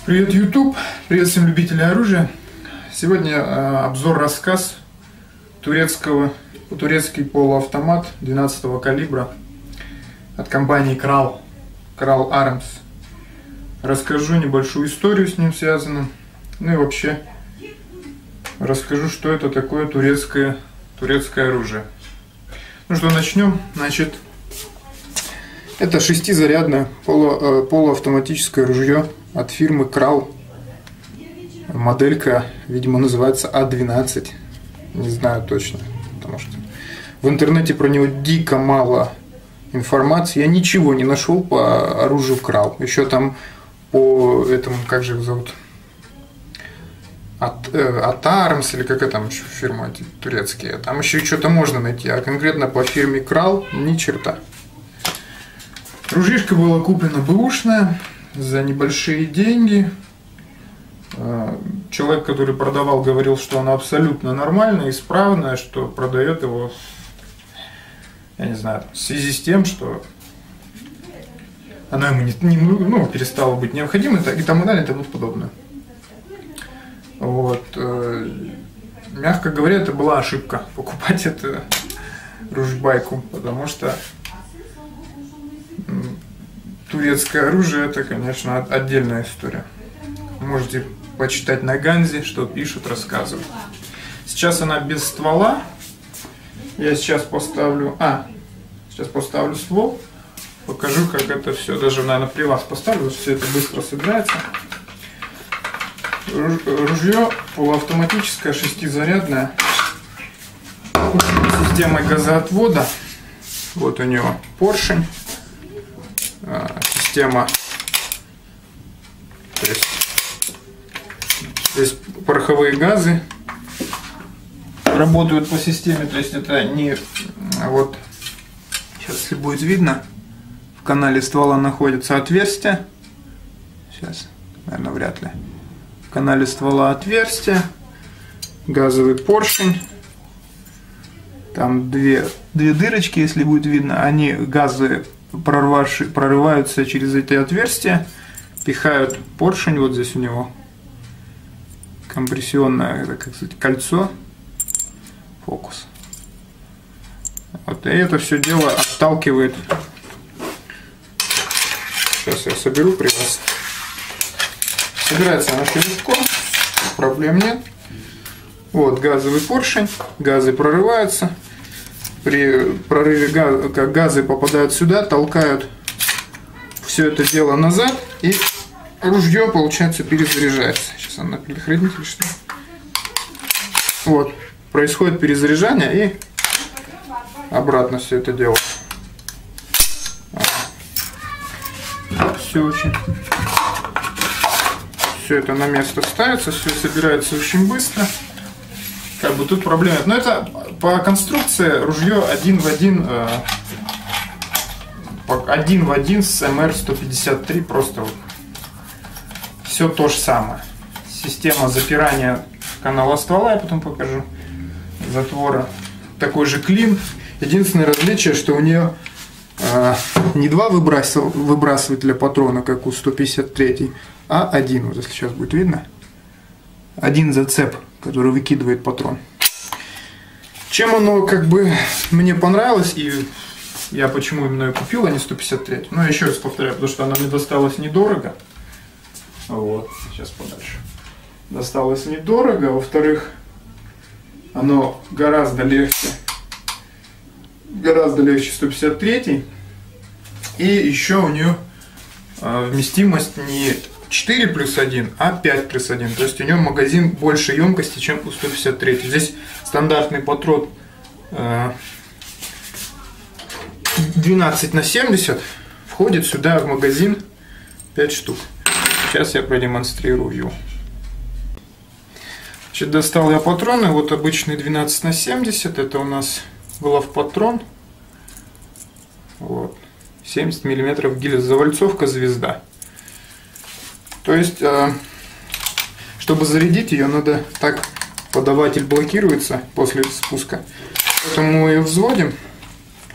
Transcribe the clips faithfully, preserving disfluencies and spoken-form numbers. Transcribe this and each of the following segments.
Привет, YouTube! Привет всем любителям оружия! Сегодня э, обзор-рассказ турецкого, турецкий полуавтомат двенадцатого калибра от компании Kral, Kral Arms. Расскажу небольшую историю с ним связанную, ну и вообще расскажу, что это такое турецкое, турецкое оружие. Ну что, начнем. Значит, это шестизарядное полу, полуавтоматическое ружье от фирмы Kral. Моделька, видимо, называется А двенадцать. Не знаю точно, потому что в интернете про него дико мало информации. Я ничего не нашел по оружию Kral. Еще там по этому, как же его зовут? От, э, от Arms, или какая там еще фирма эти турецкие. Там еще что-то можно найти, а конкретно по фирме Kral ни черта. Ружьишко было куплено бэушное за небольшие деньги. Человек, который продавал, говорил, что оно абсолютно нормальное, исправное, что продает его, я не знаю, в связи с тем, что оно ему не, не, ну, перестало быть необходимым, и тому далее, и тому подобное. Вот. Мягко говоря, это была ошибка покупать эту ружбайку, потому что турецкое оружие — это, конечно, отдельная история. Можете почитать на Ганзе, что пишут, рассказывают. Сейчас она без ствола. Я сейчас поставлю... А, сейчас поставлю ствол. Покажу, как это все. Даже, наверное, при вас поставлю, все это быстро собирается. Ружье полуавтоматическое, шестизарядное. С системой газоотвода. Вот у него поршень. Система, то есть здесь пороховые газы работают по системе, то есть это не вот сейчас, если будет видно, в канале ствола находится отверстие. Сейчас, наверное, вряд ли. В канале ствола отверстие, газовый поршень. Там две, две дырочки, если будет видно, они газы прорываются через эти отверстия, пихают поршень, вот здесь у него компрессионное, как сказать, кольцо, фокус. Вот, и это все дело отталкивает. Сейчас я соберу при вас. Собирается она все легко, проблем нет. Вот газовый поршень, газы прорываются. При прорыве газа, как газы попадают сюда, толкают все это дело назад, и ружье, получается, перезаряжается. Сейчас она на предохранителе, что ли? Вот, происходит перезаряжание, и обратно все это дело. Все очень, все это на место ставится, все собирается очень быстро. Как бы тут проблем нет. Но это по конструкции ружье один в один, э, один в один с эм эр сто пятьдесят три, просто вот все то же самое. Система запирания канала ствола, я потом покажу, затвора, такой же клин. Единственное различие, что у нее э, не два выбрасывателя патрона, как у сто пятьдесят три, а один, вот если сейчас будет видно, один зацеп, который выкидывает патрон. Чем оно, как бы, мне понравилось, и я почему именно ее купил, а не сто пятьдесят три. Ну, еще раз повторяю, потому что она мне досталась недорого. Вот, сейчас подальше. Досталось недорого, во-вторых, оно гораздо легче, гораздо легче сто пятьдесят три. И еще у нее вместимость не четыре плюс один, а пять плюс один. То есть у него магазин больше емкости, чем у сто пятьдесят три. Здесь стандартный патрон э, двенадцать на семьдесят. Входит сюда в магазин пять штук. Сейчас я продемонстрирую его. Значит, достал я патроны. Вот обычный двенадцать на семьдесят. Это у нас главпатрон. Вот. семьдесят миллиметров гильза. Завальцовка звезда. То есть, чтобы зарядить ее, надо так, подаватель блокируется после спуска. Поэтому мы ее взводим.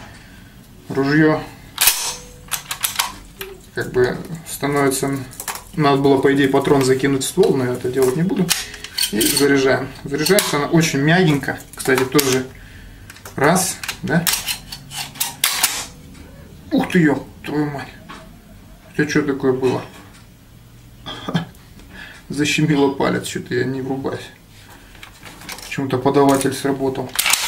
Ружье как бы становится Надо было, по идее, патрон закинуть в ствол, но я это делать не буду. И заряжаем. Заряжается она очень мягенько. Кстати, тоже раз, да? Ух ты, ёб твою мать. Это что такое было? Защемило палец, что-то я не врубаюсь. Почему-то подаватель сработал.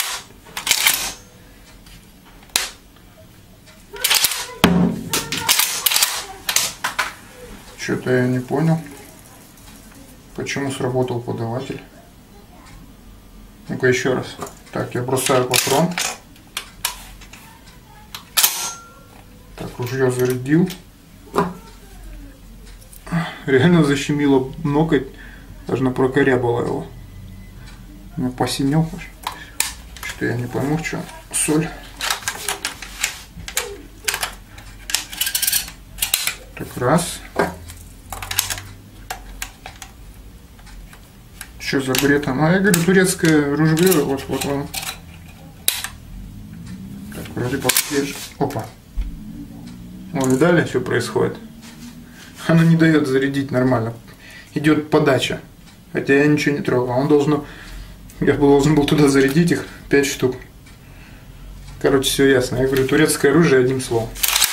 Что-то я не понял, почему сработал подаватель. Ну-ка еще раз. Так, я бросаю патрон. Так, ружье зарядил. Реально защемило ноготь, даже прокорябало его. У меня посинел. Что я не пойму, что соль. Так, раз. Что за бред? Ну, я говорю, турецкое ружье, вот, вот он. Так, вроде подсвежит. Опа. Вон, видали, что происходит? Она не дает зарядить нормально. Идет подача. Хотя я ничего не трогал. Он должен... Я бы должен был туда зарядить их пять штук. Короче, все ясно. Я говорю, турецкое оружие одним словом.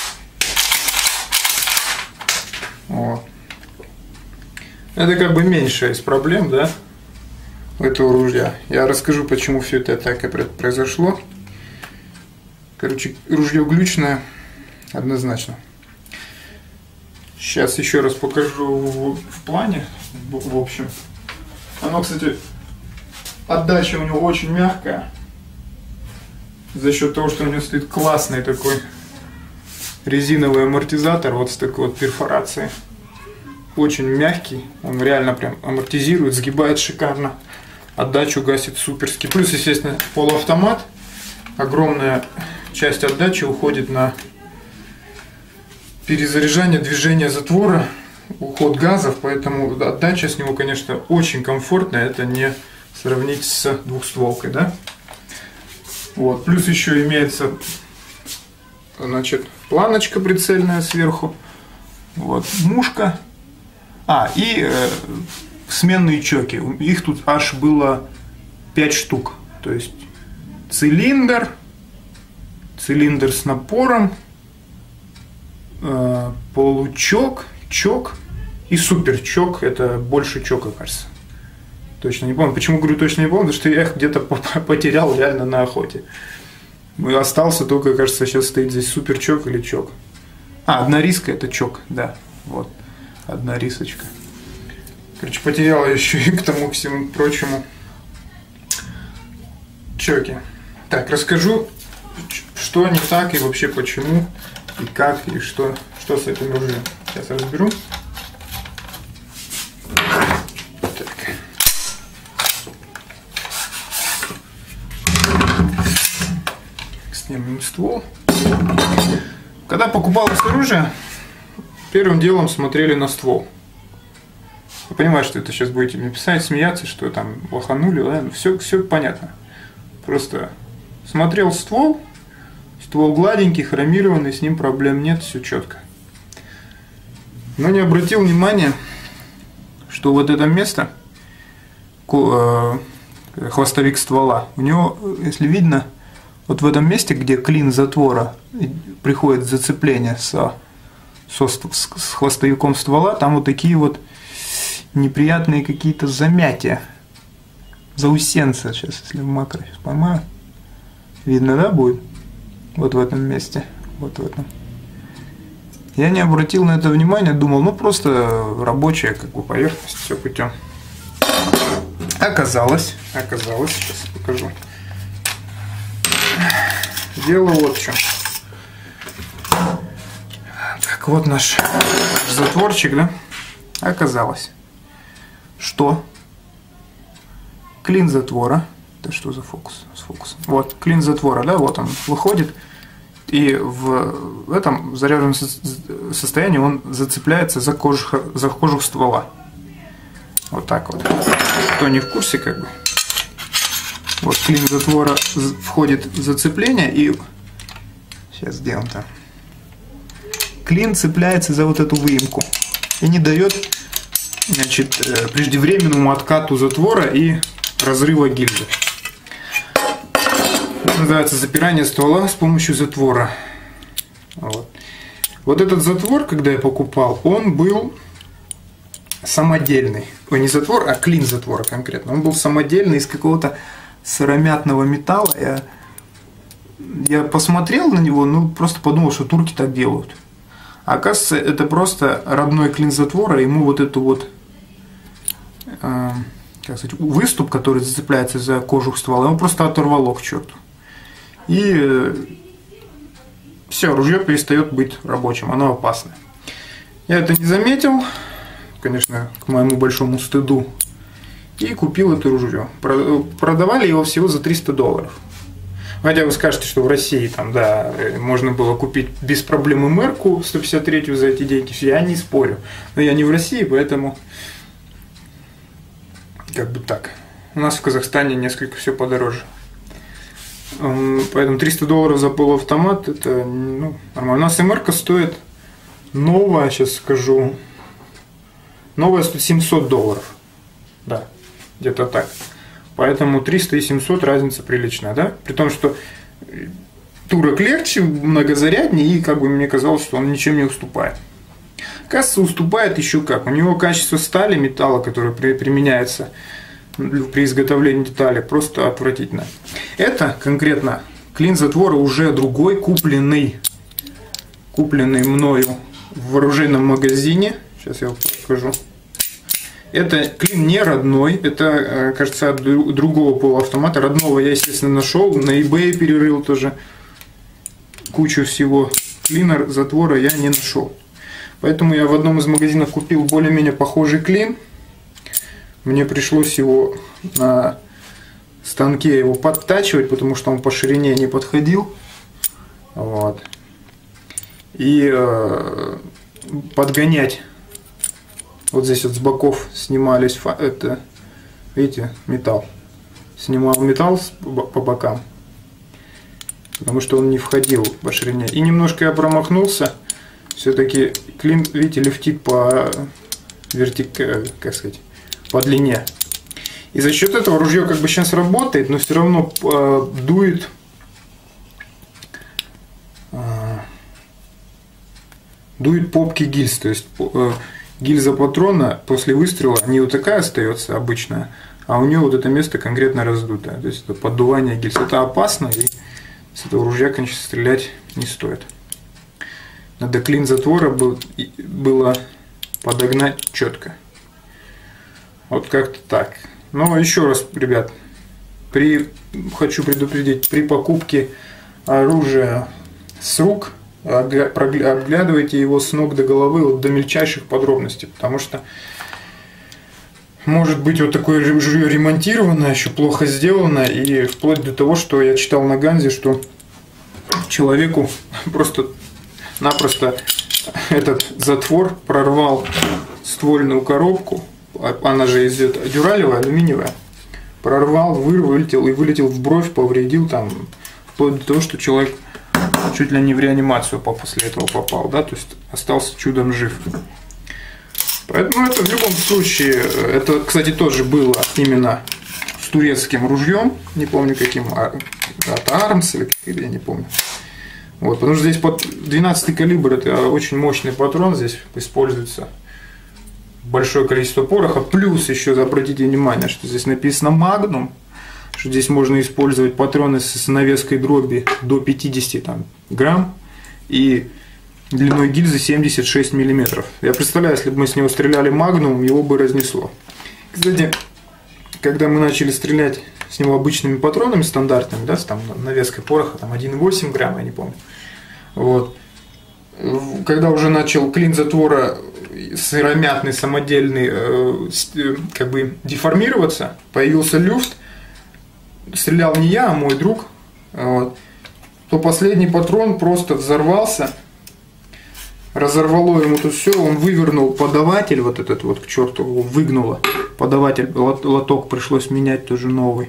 Вот. Это как бы меньшая из проблем, да? Этого ружья. Я расскажу, почему все это так и произошло. Короче, ружье глючное однозначно. Сейчас еще раз покажу в, в плане, в, в общем. Оно, кстати, отдача у него очень мягкая. За счет того, что у него стоит классный такой резиновый амортизатор, вот с такой вот перфорацией. Очень мягкий, он реально прям амортизирует, сгибает шикарно. Отдачу гасит суперски. Плюс, естественно, полуавтомат. Огромная часть отдачи уходит на перезаряжание, движение затвора, уход газов. Поэтому отдача с него, конечно, очень комфортная. Это не сравнить с двухстволкой, да? Вот. Плюс еще имеется, значит, планочка прицельная сверху. Вот. Мушка. А, и э, сменные чоки. Их тут аж было пять штук. То есть цилиндр, цилиндр с напором, э, получок, чок и суперчок. Это больше чока, кажется. Точно не помню. Почему говорю точно не помню? Потому что я их где-то потерял реально на охоте. Остался только, кажется, сейчас стоит здесь суперчок или чок. А, одна риска это чок, да. Вот. Одна рисочка. Короче, потеряла еще и к тому, к всему прочему, чоки. Так, расскажу, что не так и вообще почему, и как, и что, что с этим ружьем. Сейчас разберу. Так. Снимем ствол. Когда покупалось оружие, первым делом смотрели на ствол. Я понимаю, что это сейчас будете мне писать, смеяться, что там лоханули, да? Все, все понятно. Просто смотрел ствол, ствол гладенький, хромированный, с ним проблем нет, все четко. Но не обратил внимания, что вот это место, хвостовик ствола, у него, если видно, вот в этом месте, где клин затвора приходит зацепление со, со, с хвостовиком ствола, там вот такие вот неприятные какие-то замятия, заусенцы. Сейчас, если в макро сейчас поймаю, видно, да, будет? Вот в этом месте, вот в этом. Я не обратил на это внимания, думал, ну просто рабочая как бы поверхность, все путем. Оказалось, оказалось, сейчас покажу. Дело вот в чем. Так, вот наш затворчик, да? Оказалось, что клин затвора, это что за фокус? С фокусом. Вот, клин затвора, да, вот он выходит, и в этом заряженном состоянии он зацепляется за кожух, за кожух ствола. Вот так вот. Кто не в курсе, как бы. Вот клин затвора входит в зацепление, и сейчас сделаем там. Клин цепляется за вот эту выемку. и не дает, значит, преждевременному откату затвора и разрыва гильзы. Это называется запирание ствола с помощью затвора. Вот. Вот этот затвор, когда я покупал, он был самодельный. Ой, не затвор, а клин затвора конкретно. Он был самодельный из какого-то сыромятного металла. Я, я посмотрел на него, ну просто подумал, что турки так делают. А оказывается, это просто родной клин затвора. Ему вот эту вот э, как сказать, выступ, который зацепляется за кожух ствола, он просто оторвало к черту. И э, все, ружье перестает быть рабочим, оно опасное. Я это не заметил, конечно, к моему большому стыду, и купил это ружье. Продавали его всего за триста долларов. Хотя вы скажете, что в России там, да, можно было купить без проблем эм эр-ку сто пятьдесят третью за эти деньги. Я не спорю. Но я не в России, поэтому как бы так. У нас в Казахстане несколько все подороже. Поэтому триста долларов за полуавтомат это, ну, нормально. У нас эм эр-ка стоит новая, сейчас скажу, новая стоит семьсот долларов. Да, где-то так. Поэтому триста и семьсот разница приличная, да? При том, что турок легче, многозаряднее, и как бы мне казалось, что он ничем не уступает. Оказывается, уступает еще как. У него качество стали, металла, который применяется при изготовлении детали, просто отвратительно. Это конкретно клин затвора уже другой, купленный, купленный мною в оружейном магазине. Сейчас я вам покажу. Это клин не родной, это, кажется, от другого полуавтомата. Родного я, естественно, нашел, на eBay перерыл тоже кучу всего. Клина затвора я не нашел. Поэтому я в одном из магазинов купил более-менее похожий клин. Мне пришлось его на станке его подтачивать, потому что он по ширине не подходил. Вот. И э, подгонять. Вот здесь вот с боков снимались, это, видите, металл. Снимал металл по бокам, потому что он не входил по ширине. И немножко я промахнулся. Все-таки клин, видите, лифтит по вертик, как сказать, по длине. И за счет этого ружье как бы сейчас работает, но все равно э, дует э, дует попки гильз. То есть э, гильза патрона после выстрела не вот такая остается обычная, а у нее вот это место конкретно раздутое. То есть это поддувание гильз. Это опасно, и с этого ружья, конечно, стрелять не стоит. Надо клин затвора был, было подогнать четко. Вот как-то так. Но еще раз, ребят, при, хочу предупредить, при покупке оружия с рук обглядывайте его с ног до головы, вот до мельчайших подробностей, потому что может быть вот такое ружье ремонтированное, еще плохо сделано, и вплоть до того, что я читал на Ганзе, что человеку просто-напросто этот затвор прорвал ствольную коробку, она же из дюралевая, алюминиевая, прорвал, вылетел и вылетел в бровь, повредил там, вплоть до того, что человек чуть ли не в реанимацию после этого попал, да, то есть остался чудом жив. Поэтому это в любом случае, это, кстати, тоже было именно с турецким ружьем, не помню каким, от Армс или как, я не помню. Вот, потому что здесь под двенадцатый калибр, это очень мощный патрон, здесь используется большое количество пороха, плюс еще обратите внимание, что здесь написано Magnum, что здесь можно использовать патроны с навеской дроби до пятидесяти там, грамм и длиной гильзы семьдесят шесть миллиметров. Я представляю, если бы мы с него стреляли Магнум, его бы разнесло. Кстати, когда мы начали стрелять с него обычными патронами стандартными, да, с там навеской пороха, там один и восемь грамм, я не помню. Вот. Когда уже начал клин затвора сыромятный, самодельный, э, как бы деформироваться, появился люфт, стрелял не я, а мой друг, вот, то последний патрон просто взорвался, разорвало ему тут все, он вывернул подаватель, вот этот вот к черту, его выгнуло, подаватель, лоток пришлось менять тоже новый.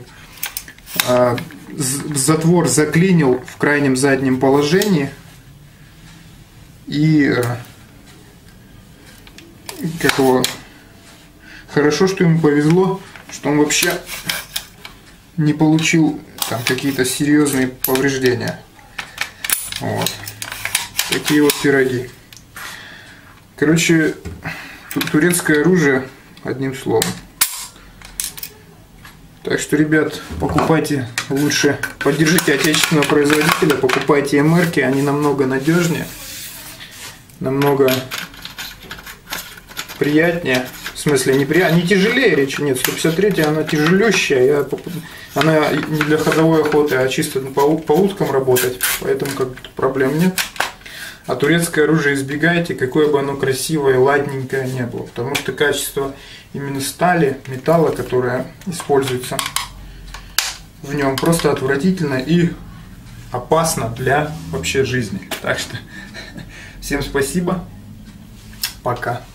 Затвор заклинил в крайнем заднем положении, и как его, хорошо, что ему повезло, что он вообще не получил там какие-то серьезные повреждения. Вот. Такие вот пироги. Короче, турецкое оружие, одним словом. Так что, ребят, покупайте лучше, поддержите отечественного производителя, покупайте эм эр-ки, они намного надежнее, намного приятнее. В смысле, не, при... не тяжелее речи нет. сто пятьдесят три она тяжелющая. Я... Она не для ходовой охоты, а чисто по, по уткам работать. Поэтому как проблем нет. А турецкое оружие избегайте, какое бы оно красивое, ладненькое не было. Потому что качество именно стали, металла, которое используется в нем, просто отвратительно и опасно для вообще жизни. Так что всем спасибо. Пока.